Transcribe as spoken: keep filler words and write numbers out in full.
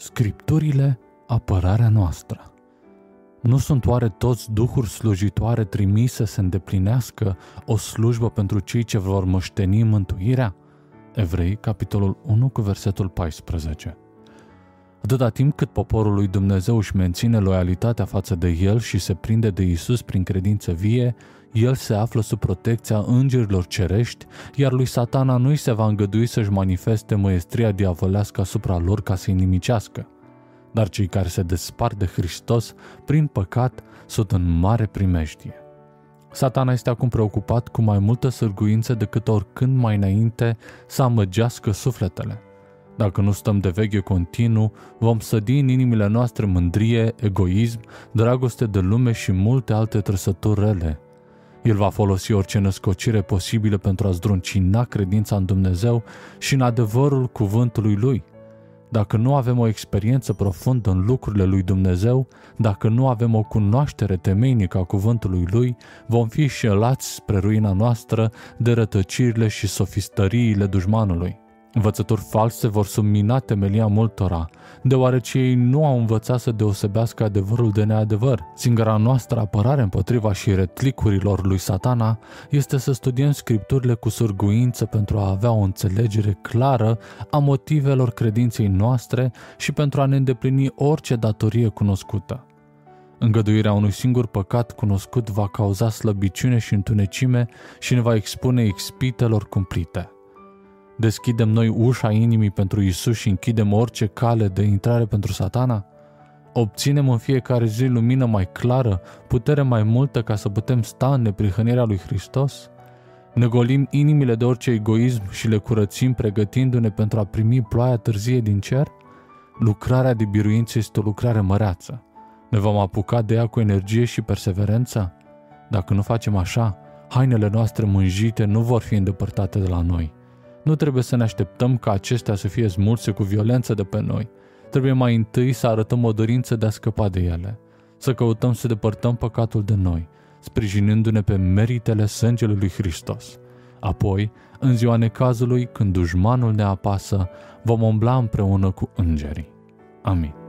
Scripturile, apărarea noastră. Nu sunt oare toți duhuri slujitoare trimise să îndeplinească o slujbă pentru cei ce vor moșteni mântuirea? Evrei, capitolul unu, cu versetul paisprezece. Atâta timp cât poporul lui Dumnezeu își menține loialitatea față de El și se prinde de Iisus prin credință vie, El se află sub protecția îngerilor cerești, iar lui Satana nu-i se va îngădui să-și manifeste măestria diavolească asupra lor ca să-i nimicească. Dar cei care se despart de Hristos, prin păcat, sunt în mare primejdie. Satana este acum preocupat cu mai multă sârguință decât oricând mai înainte să amăgească sufletele. Dacă nu stăm de veche continuu, vom sădi în inimile noastre mândrie, egoism, dragoste de lume și multe alte trăsături rele. El va folosi orice născocire posibilă pentru a zdruncina credința în Dumnezeu și în adevărul cuvântului Lui. Dacă nu avem o experiență profundă în lucrurile lui Dumnezeu, dacă nu avem o cunoaștere temeinică a cuvântului Lui, vom fi șelați spre ruina noastră de rătăcirile și sofistăriile dușmanului. Învățături false vor submina temelia multora, deoarece ei nu au învățat să deosebească adevărul de neadevăr. Singura noastră apărare împotriva și retlicurilor lui Satana este să studiem Scripturile cu sârguință pentru a avea o înțelegere clară a motivelor credinței noastre și pentru a ne îndeplini orice datorie cunoscută. Îngăduirea unui singur păcat cunoscut va cauza slăbiciune și întunecime și ne va expune ispitelor cumplite. Deschidem noi ușa inimii pentru Iisus și închidem orice cale de intrare pentru Satana? Obținem în fiecare zi lumină mai clară, putere mai multă ca să putem sta în neprihănirea lui Hristos? Ne golim inimile de orice egoism și le curățim pregătindu-ne pentru a primi ploaia târzie din cer? Lucrarea de biruință este o lucrare măreață. Ne vom apuca de ea cu energie și perseverență? Dacă nu facem așa, hainele noastre mânjite nu vor fi îndepărtate de la noi. Nu trebuie să ne așteptăm ca acestea să fie smulse cu violență de pe noi. Trebuie mai întâi să arătăm o dorință de a scăpa de ele, să căutăm să depărtăm păcatul de noi, sprijinindu-ne pe meritele sângelui lui Hristos. Apoi, în ziua necazului, când dușmanul ne apasă, vom umbla împreună cu îngerii. Amin.